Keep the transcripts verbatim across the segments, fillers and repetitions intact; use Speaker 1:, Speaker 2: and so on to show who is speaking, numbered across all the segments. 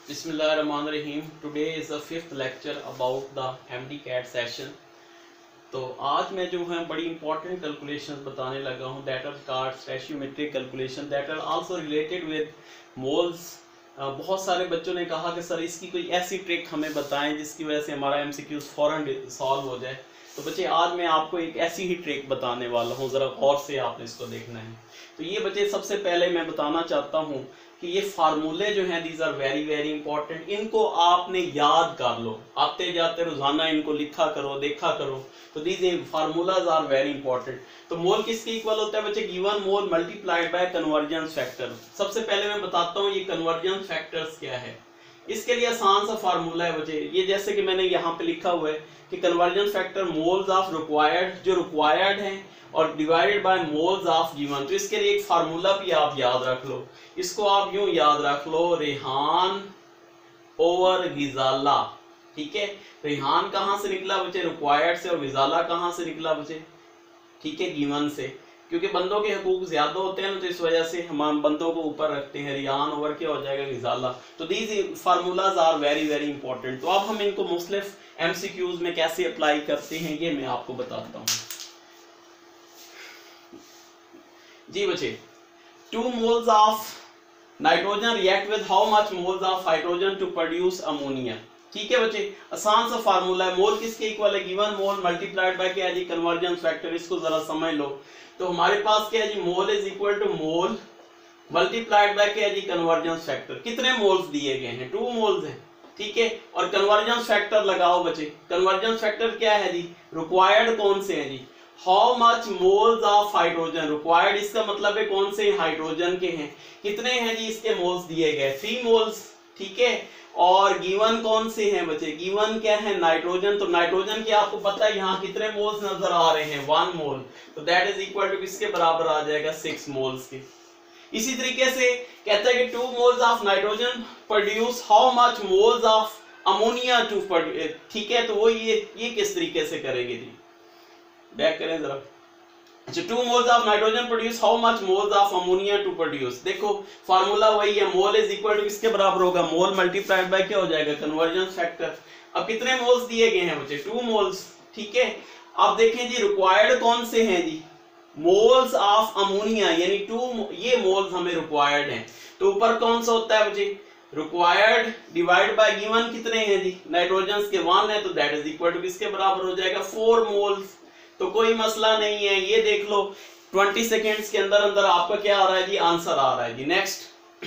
Speaker 1: Bismillahirrahmanirrahim. Today is the fifth lecture about the M D C A T session. तो आज मैं जो है बड़ी इंपॉर्टेंट कैलकुलेशंस बताने लगा हूँ that are called stoichiometric calculation that are also related with moles. बहुत सारे बच्चों ने कहा कि सर इसकी कोई ऐसी ट्रिक हमें बताएं जिसकी वजह से हमारा एमसीक्यूज फौरन सॉल्व हो जाए। तो बच्चे आज मैं आपको एक ऐसी ही ट्रिक बताने वाला हूँ, ज़रा गौर से आपने इसको देखना है। तो ये बच्चे सबसे पहले मैं बताना चाहता हूँ कि ये फार्मूले जो हैं these are very very important, इनको आपने याद कर लो, आते जाते रोजाना इनको लिखा करो, देखा करो। तो these formulas are very important. तो मोल किसके इक्वल होता है बच्चे? Given mole multiplied by convergence factor. सबसे पहले मैं बताता हूँ ये कन्वर्जेंस फैक्टर्स क्या है। इसके लिए आसान सा फार्मूला है बच्चे, ये जैसे कि मैंने यहाँ पे लिखा हुआ है कि convergence factor moles of required, जो रिक्वायर्ड हैं, और divided by moles of given. तो इसके लिए एक फार्मूला भी आप याद रख लो, इसको आप यूं याद रख लो, रेहान ओवर गिजाला। ठीक है, रेहान कहाँ से निकला बच्चे? रिक्वायर्ड से। और गिजाला कहाँ से निकला बच्चे? ठीक है, गिवन से। क्योंकि बंदों के हकूक ज्यादा होते हैं ना, तो इस वजह से हम बंदों को ऊपर रखते हैं। रेहान ओवर क्या हो जाएगा? गिजाला। तो these formulas are very very important. तो अब हम इनको मुख्तलिफ एमसीक्यूज में कैसे अप्लाई करते हैं ये मैं आपको बताता हूँ। जी बच्चे, two moles of nitrogen react with how much moles of hydrogen to produce ammonia. ठीक है बच्चे, आसान सा फार्मूला है। मोल किसके इक्वल है? गिवन मोल मल्टीप्लाइड बाय क्या है जी? Convergence factor. इसको जरा समझ लो। तो हमारे पास क्या है जी? Mole is equal to mole multiplied by क्या है जी? Convergence factor. कितने मोल्स दिए गए हैं? टू मोल्स हैं। ठीक है, और कन्वर्जेंस फैक्टर लगाओ बच्चे। कन्वर्जेंस फैक्टर क्या है जी? रिक्वायर्ड कौन से हैं जी? How much moles of hydrogen. Required इसका मतलब है कौन से? हाइड्रोजन के हैं। कितने हैं जी इसके मोल्स दिए गए? Three moles. ठीक है, और गिवन कौन से हैं बच्चे? गिवन क्या है? नाइट्रोजन। तो नाइट्रोजन की आपको पता है यहाँ कितने मोल्स नजर आ रहे हैं? One mole. तो दैट इज इक्वल टू किसके बराबर आ जाएगा? सिक्स मोल्स के। इसी तरीके से कहता है कि two moles of nitrogen produce how much moles of ammonia to produce. ठीक है, तो वो ये ये किस तरीके से करेंगे जी? बैक करें जरा। अच्छा, two moles of nitrogen produce how much moles of ammonia to produce. देखो फार्मूला वही है, मोल इज इक्वल टू किसके बराबर होगा? मोल मल्टीप्लाइड बाय क्या हो जाएगा? Convergence factor. अब कितने मोल्स दिए गए हैं बच्चे? Two moles. ठीक है, अब देखें जी रिक्वायर्ड कौन से हैं जी? मोल्स ऑफ अमोनिया, यानी टू ये मोल्स हमें रिक्वायर्ड हैं। तो ऊपर कौन सा होता है बच्चे? Required divide by given. कितने हैं जी? नाइट्रोजन के वन है, तो दैट इज इक्वल टू किसके बराबर हो जाएगा? Four moles. तो कोई मसला नहीं है, ये देख लो बीस सेकेंड्स के अंदर अंदर आपका क्या आ रहा है जी? आंसर आ रहा है जी। नेक्स्ट,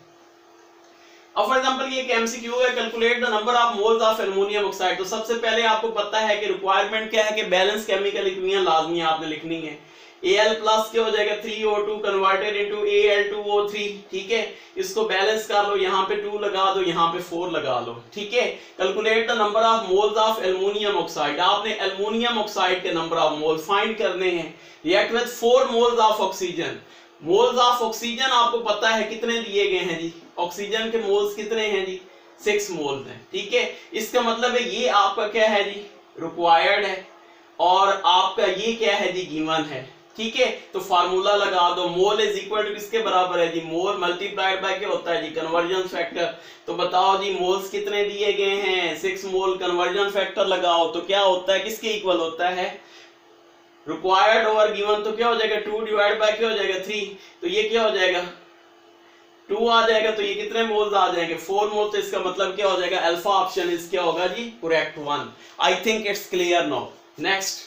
Speaker 1: अब फॉर एग्जांपल ये एक एमसीक्यू है, calculate the number of moles of aluminium oxide. तो सबसे पहले आपको पता है कि रिक्वायरमेंट क्या है कि बैलेंस केमिकल इक्वेशन लाजमी आपने लिखनी है। Al प्लस क्या हो जाएगा? Three O two converted into A L two O three. ठीक है, इसको बैलेंस कर लो, यहाँ पे टू लगा दो, यहाँ पे फोर लगा लो। ठीक है, calculate the number of moles of aluminium oxide. आपने एल्युमिनियम ऑक्साइड के नंबर ऑफ मोल फाइंड करने हैं। React with four moles of oxygen. Moles of oxygen आपको पता है कितने दिए गए हैं जी? ऑक्सीजन के मोल्स कितने हैं जी? सिक्स मोल्स हैं। ठीक है, इसका मतलब है ये आपका क्या है जी? रिक्वायर्ड है, और आपका ये क्या है जी? गिवन है। ठीक है, तो फार्मूला लगा दो। मोल इज इक्वल टू किसके बराबर है जी? मोल मल्टीप्लाइड बाय क्या होता है जी? Convergence factor. तो बताओ जी मोल्स कितने दिए गए हैं? सिक्स मोल। कन्वर्जन फैक्टर लगाओ तो क्या होता है? किसके इक्वल होता है? Required over given. तो क्या हो जाएगा? टू डिवाइड बाय क्या हो जाएगा? थ्री। तो ये क्या हो जाएगा? टू आ जाएगा। तो ये कितने मोल्स आ जाएंगे? Four mole. तो इसका मतलब क्या हो जाएगा? अल्फा ऑप्शन इज क्या होगा जी? Correct one. I think it's clear now. Next,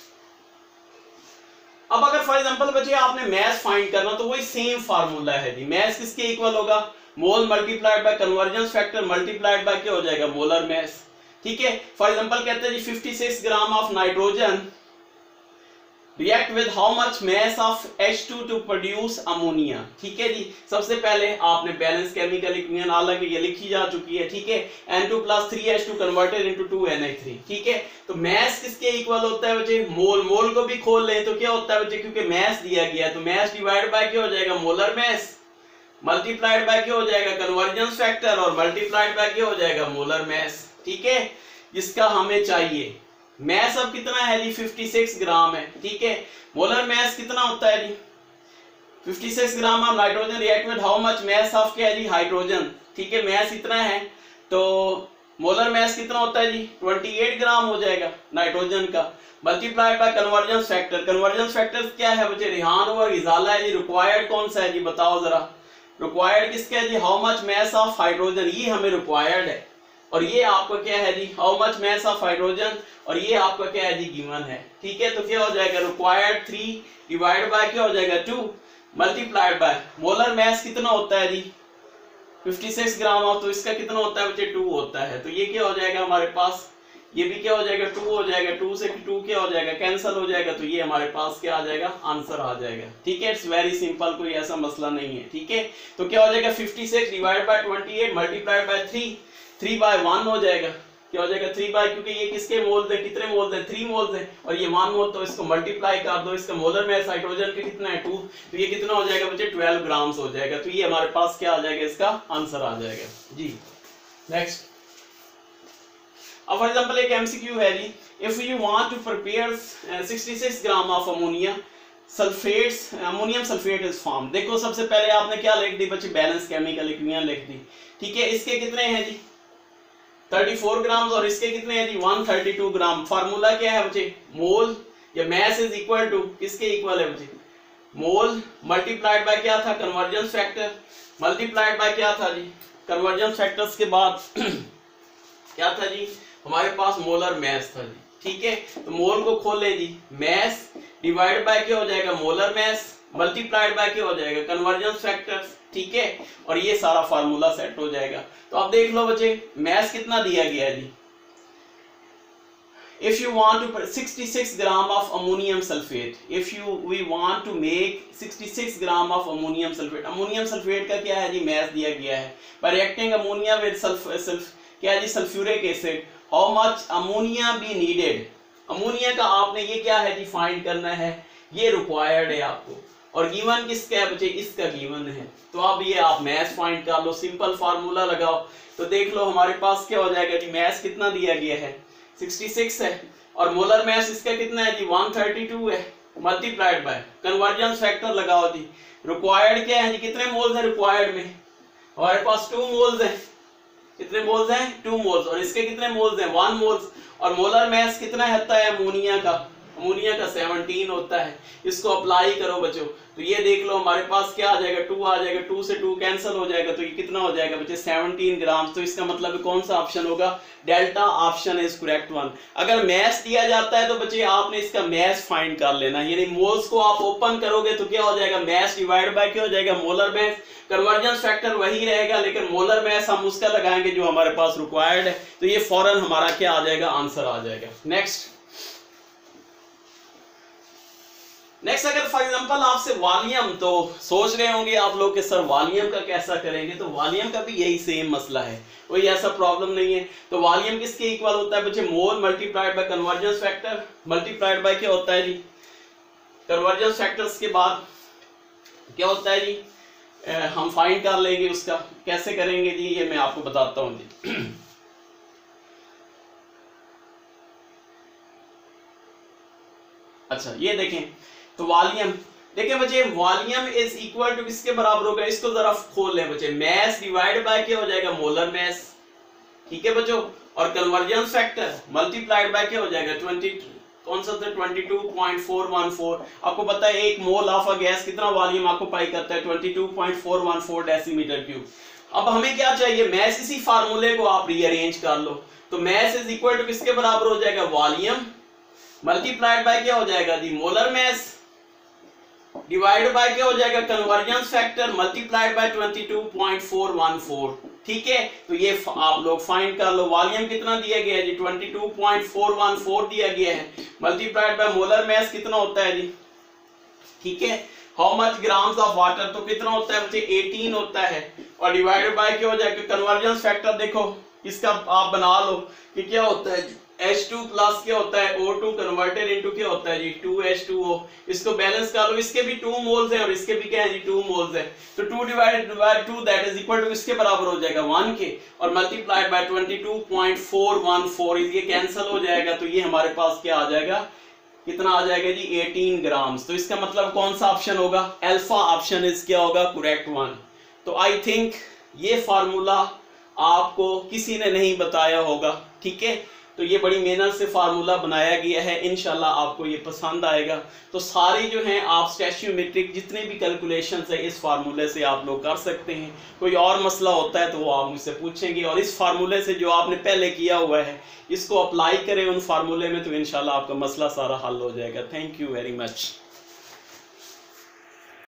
Speaker 1: अब अगर फॉर एग्जांपल बच्चे आपने मैस फाइंड करना तो वही सेम फार्मूला है जी। मैस किसके इक्वल होगा? Mole multiplied by convergence factor multiplied by क्या हो जाएगा? Molar mass. ठीक है, फॉर एग्जांपल कहते हैं जी fifty six gram of nitrogen react with how much mass of H two to produce ammonia. ठीक है जी, सबसे पहले आपने बैलेंस केमिकल इक्वेशन, हालांकि ये लिखी जा चुकी है। ठीक है, N two plus three H two converted into two N H three. ठीक है, तो मैस किसके इक्वल होता है बच्चे? मोल। मोल को भी खोल लें तो क्या होता है बच्चे? क्योंकि मैस दिया गया है तो मैस डिवाइड बाय क्या हो जाएगा? मोलर मैस मल्टीप्लाइड बाय क्या हो जाएगा? कन्वर्जेंस फैक्टर, और मल्टीप्लाइड बाय क्या हो जाएगा? Molar mass. ठीक है, जिसका हमें चाहिए। मैस अब कितना है जी? फिफ्टी सिक्स ग्राम है। ठीक है, मोलर मैस कितना होता है जी? Fifty six gram of nitrogen react with how much mass of क्या है जी? हाइड्रोजन। ठीक है, मैस इतना है। तो मोलर मास कितना होता है जी, अट्ठाईस ग्राम हो जाएगा नाइट्रोजन का, multiplied by convergence factor. Convergence factor क्या है बच्चे, रिहान ओवर इजाला है जी। रिक्वायर्ड कौन सा है जी, बताओ जरा, रिक्वायर्ड किसका है जी, how much mass of hydrogen, ये हमें रिक्वायर्ड है। और ये आपका क्या है जी, how much mass of hydrogen, और ये आपका क्या है जी, गिवन है। ठीक है, तो क्या हो जाएगा, रिक्वायर्ड थ्री डिवाइड बाय क्या हो जाएगा two, multiplied by molar mass कितना होता है जी छप्पन ग्राम ऑफ, तो इसका कितना होता है बच्चे टू होता है। तो ये क्या हो जाएगा हमारे पास, ये भी क्या हो जाएगा टू हो जाएगा, टू से टू क्या हो जाएगा कैंसिल हो जाएगा, तो ये हमारे पास क्या आ जाएगा, आंसर आ जाएगा। ठीक है, इट्स वेरी सिंपल, कोई ऐसा मसला नहीं है। ठीक है, तो क्या हो जाएगा छप्पन डिवाइड बाय अट्ठाईस multiplied by three, three by one हो जाएगा, क्या हो जाएगा थ्री बाय, क्योंकि ये किसके मोल्स है, कितने मोल्स है, थ्री मोल्स है, और ये वन मोल, तो इसको मल्टीप्लाई कर दो, इसका मोलर मास हाइड्रोजन का कितना है टू, तो ये कितना हो जाएगा बच्चे ट्वेल्व ग्राम्स हो जाएगा। तो ये हमारे पास क्या आ जाएगा, इसका आंसर आ जाएगा जी। नेक्स्ट, अब फॉर एग्जांपल एक एमसीक्यू है जी, if you want to prepare छियासठ gram of ammonia sulphates, ammonium sulphate is form. देखो सबसे पहले आपने क्या लिख दी बच्चे, बैलेंस केमिकल इक्वेशन लिख दी। ठीक है, इसके कितने हैं जी चौंतीस ग्राम, और इसके कितने हैं जी एक सौ बत्तीस ग्राम। फार्मूला क्या है बच्चे, मोल या मास इज इक्वल टू, किसके इक्वल है बच्चे, मोल मल्टीप्लाइड बाय क्या था, कन्वर्जेंस फैक्टर, मल्टीप्लाइड बाय क्या था जी, कन्वर्जेंस फैक्टर्स के बाद क्या था जी हमारे पास मोलर मास था जी। ठीक है, तो मोल को खोलें जी, मास डिवाइड बाय क्या हो जाएगा, मोलर मास मल्टीप्लाइड बाय क्या हो जाएगा, कन्वर्जेंस फैक्टर। ठीक है, और ये सारा फार्मूला सेट हो जाएगा। तो अब देख लो बच्चे, मास कितना दिया गया है जी, if you want to sixty-six gram of ammonium sulfate, if you we want to make sixty-six gram of ammonium sulfate, ammonium sulfate का क्या है जी मास दिया गया है, by reacting ammonia with sulf sulf क्या है जी sulfuric acid, how much ammonia be needed, ammonia का आपने ये क्या है जी फाइंड करना है, ये रिक्वायर्ड है आपको, और गिवन किसका है बच्चे, इसका गिवन है। तो अब ये आप मास फाइंड कर लो, सिंपल फार्मूला लगाओ, तो देख लो हमारे पास क्या हो जाएगा जी, मास कितना दिया गया है छियासठ है, और मोलर मास इसका कितना है जी एक सौ बत्तीस है, मल्टीप्लाइड बाय कन्वर्जेंस फैक्टर लगाओ जी। रिक्वायर्ड क्या है जी, कितने मोल्स है रिक्वायर्ड में, हमारे पास टू मोल्स है, कितने मोल्स हैं टू मोल्स, और इसके कितने मोल्स हैं वन मोल्स, और मोलर मास कितना होता है अमोनिया का, अमोनिया का सत्रह होता है। इसको अप्लाई करो बच्चों, तो ये देख लो हमारे पास क्या आ जाएगा, टू आ जाएगा, टू से टू कैंसिल हो जाएगा, तो ये कितना हो जाएगा बच्चे सत्रह ग्राम। तो इसका मतलब कौन सा ऑप्शन होगा, delta option is correct one. अगर मास दिया जाता है तो बच्चे आपने इसका मास फाइंड कर लेना, यानी मोल्स को आप ओपन करोगे तो क्या हो जाएगा, मास डिवाइड बाय क्या हो जाएगा, मोलर मास, कन्वर्जेंस फैक्टर वही रहेगा, लेकिन मोलर मास हम उसका लगाएंगे जो हमारे पास रिक्वायर्ड है, तो ये फौरन हमारा क्या आ जाएगा, आंसर आ जाएगा। नेक्स्ट नेक्स्ट अगर फॉर एग्जांपल आपसे वॉल्यूम, तो सोच रहे होंगे आप लोग कि सर वॉल्यूम का कैसा करेंगे, तो वॉल्यूम का भी यही सेम मसला है, कोई ऐसा प्रॉब्लम नहीं है। तो वॉल्यूम किसके इक्वल होता है बच्चे, mole multiplied by convergence factor multiplied by क्या होता है जी, कन्वर्जेंस फैक्टर्स के बाद क्या होता है जी, ए, हम फाइंड कर लेंगे उसका, कैसे करेंगे जी ये मैं आपको बताता हूँ जी। अच्छा ये देखें, तो वॉल्यूम देखिए बच्चे, वॉल्यूम इज इक्वल टू किसके बराबर होगा, इसको जरा खोल लें बच्चे, मास डिवाइड बाय क्या हो जाएगा, मोलर मास। ठीक है बच्चों, और कन्वर्जेंस फैक्टर मल्टीप्लाइड बाय क्या हो जाएगा ट्वेंटी, कौन सा था बाईस पॉइंट चार एक चार। आपको पता है एक मोल ऑफ अ गैस कितना वॉल्यूम आपको पाई करता है, बाईस पॉइंट चार एक चार डेसीमीटर क्यूब। अब हमें क्या चाहिए, मास, इसी फार्मूले को आप रीअरेंज कर लो, तो मास इज इक्वल टू किसके बराबर हो जाएगा, वॉल्यूम मल्टीप्लाइड बाय क्या हो जाएगा जी, मोलर मास डिवाइड बाय क्या हो जाएगा, कन्वर्जेंस फैक्टर मल्टीप्लाइड बाय बाईस पॉइंट चार एक चार। ठीक है, तो ये आप लोग फाइंड कर लो, वॉल्यूम कितना दिया गया है जी बाईस पॉइंट चार एक चार दिया गया है, मल्टीप्लाइड बाय मोलर मास कितना होता है जी। ठीक है, how much grams of water, तो कितना होता है बच्चे अठारह होता है, और डिवाइडेड बाय क्या हो जाएगा, कन्वर्जेंस फैक्टर देखो इसका आप बना लो कि क्या होता है एच टू प्लस क्या होता है ओ टू कन्वर्टेड इनटू क्या होता है जी टू एच टू ओ। इसको बैलेंस कर लो, इसके भी टू मोल्स हैं और इसके भी क्या है जी टू मोल्स है, तो two divided by two that is equal to इसके बराबर हो जाएगा वन के, और मल्टीप्लाइड बाय बाईस पॉइंट चार एक चार, ये कैंसिल हो जाएगा, तो ये हमारे पास क्या आ जाएगा, कितना आ जाएगा जी अठारह ग्राम्स। तो इसका मतलब कौन सा ऑप्शन होगा, अल्फा ऑप्शन इज क्या होगा करेक्ट वन। तो आई थिंक ये फार्मूला आपको किसी ने नहीं बताया होगा, ठीक है। तो ये बड़ी मेहनत से फार्मूला बनाया गया है, इंशाल्लाह आपको ये पसंद आएगा। तो सारे जो हैं आप स्टैचियोमेट्रिक जितने भी कैलकुलेशंस है इस फार्मूले से आप लोग कर सकते हैं। कोई और मसला होता है तो वो आप मुझसे पूछेंगे, और इस फार्मूले से जो आपने पहले किया हुआ है इसको अप्लाई करें उन फार्मूले में, तो इंशाल्लाह आपका मसला सारा हल हो जाएगा। Thank you very much.